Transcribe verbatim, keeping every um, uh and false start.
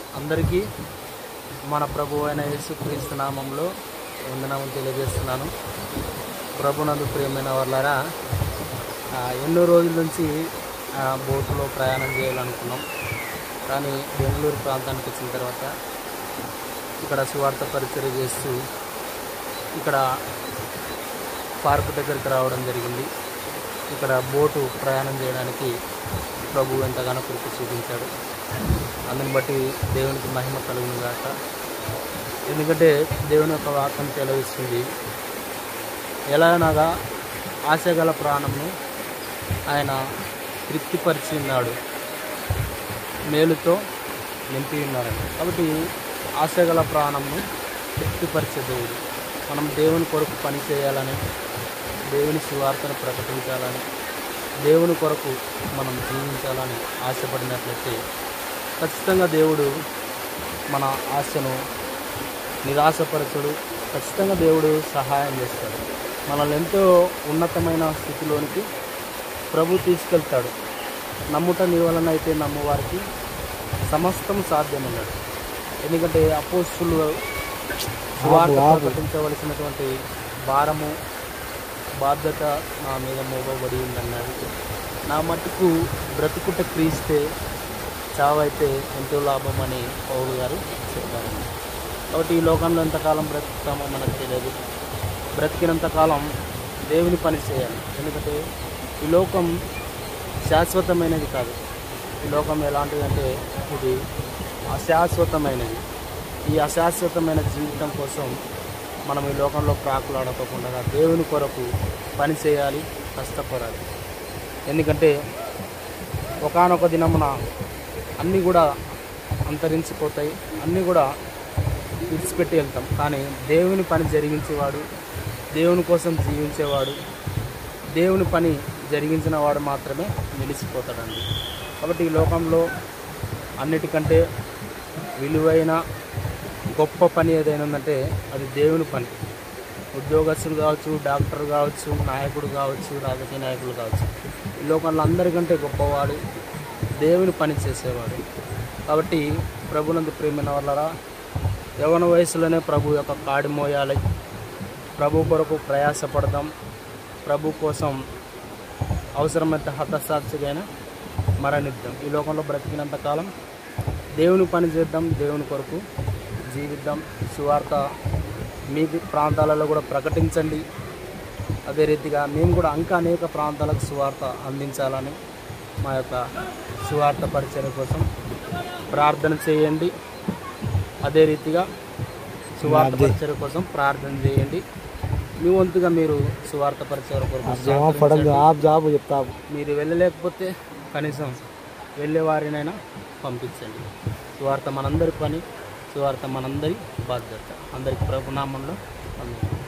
అందరికీ మన ప్రభు అయిన యేసుక్రీస్తు నామంలో వందనాలు తెలియజేస్తున్నాను. ప్రభునందు ప్రియమైన వాళ్ళారా, ఎన్నో రోజుల నుంచి బోటులో ప్రయాణం చేయాలనుకున్నాం. కానీ బెంగళూరు ప్రాంతానికి వచ్చిన తర్వాత ఇక్కడ సువార్త పరిచర్య చేస్తూ ఇక్కడ పార్కు దగ్గరికి రావడం జరిగింది. ఇక్కడ బోటు ప్రయాణం చేయడానికి ప్రభు ఎంతగానో కృప చూపించాడు. అందుని బట్టి దేవునికి మహిమ కలుగును గాక. ఎందుకంటే దేవుని యొక్క వాక్యం తెలియజేస్తుంది, ఎలా అనగా ఆశగల ప్రాణంను ఆయన తృప్తిపరిచి ఉన్నాడు, మేలుతో నింపి ఉన్నాడు. కాబట్టి ఆశగల ప్రాణంను తృప్తిపరిచే దేవుడు. మనం దేవుని కొరకు పని చేయాలని, దేవుని సువార్తను ప్రకటించాలని, దేవుని కొరకు మనం జీవించాలని ఆశపడినట్లయితే ఖచ్చితంగా దేవుడు మన ఆశను నిరాశపరచడు. ఖచ్చితంగా దేవుడు సహాయం చేస్తాడు. మనల్ని ఎంతో ఉన్నతమైన స్థితిలోనికి ప్రభు తీసుకెళ్తాడు. నమ్ముట నీ వలన అయితే నమ్మువారికి సమస్తం సాధ్యమన్నాడు. ఎందుకంటే అపోస్తులు సువార్త ప్రకటించవలసినటువంటి భారము బాధ్యత నా మీద మోపబడి ఉందన్నాడు. నా మట్టుకు బ్రతుకుట క్రీస్తే, చావైతే ఎంతో లాభం అని పౌలు గారు చెప్పారు. కాబట్టి ఈ లోకంలో ఎంతకాలం బ్రతుకుతామో మనకు తెలియదు. బ్రతికినంతకాలం దేవుని పని చేయాలి. ఎందుకంటే ఈ లోకం శాశ్వతమైనది కాదు. ఈ లోకం ఎలాంటిదంటే ఇది అశాశ్వతమైనది. ఈ అశాశ్వతమైన జీవితం కోసం మనం ఈ లోకంలో ప్రాకులాడకోకుండా దేవుని కొరకు పని చేయాలి, కష్టపడాలి. ఎందుకంటే ఒకానొక దినమున అన్నీ కూడా అంతరించిపోతాయి, అన్నీ కూడా విడిచిపెట్టి వెళ్తాం. కానీ దేవుని పని జరిగించేవాడు, దేవుని కోసం జీవించేవాడు, దేవుని పని జరిగించిన వాడు మాత్రమే నిలిచిపోతాడండి. కాబట్టి ఈ లోకంలో అన్నిటికంటే విలువైన గొప్ప పని ఏదైనా ఉందంటే అది దేవుని పని. ఉద్యోగస్తులు కావచ్చు, డాక్టర్ కావచ్చు, నాయకుడు కావచ్చు, రాజకీయ నాయకులు కావచ్చు, ఈ లోకంలో అందరికంటే గొప్పవాడు దేవుని పని చేసేవాడు. కాబట్టి ప్రభునందు ప్రియమైన వాళ్ళరా, యవ్వన వయసులోనే ప్రభు యొక్క కాడి మోయాలి. ప్రభు కొరకు ప్రయాసపడదాం. ప్రభు కోసం అవసరమైతే హతసాక్షిగా మరణిద్దాం. ఈ లోకంలో బ్రతికినంతకాలం దేవుని పని చేద్దాం, దేవుని కొరకు జీవిద్దాం. సువార్త మీ ప్రాంతాలలో కూడా ప్రకటించండి. అదే రీతిగా మేము కూడా ఇంకా అనేక ప్రాంతాలకు సువార్త అందించాలని మా యొక్క సువార్త పరిచర్య కోసం ప్రార్థన చేయండి. అదే రీతిగా సువార్త పరిచర్య కోసం ప్రార్థన చేయండి. మీ వంతుగా మీరు సువార్త పరిచర్య కొరకు చెప్తాము. మీరు వెళ్ళలేకపోతే కనీసం వెళ్ళే వారినైనా పంపించండి. సువార్త మనందరి పని, సువార్త మనందరి బాధ్యత. అందరికి ప్రభునామంలో.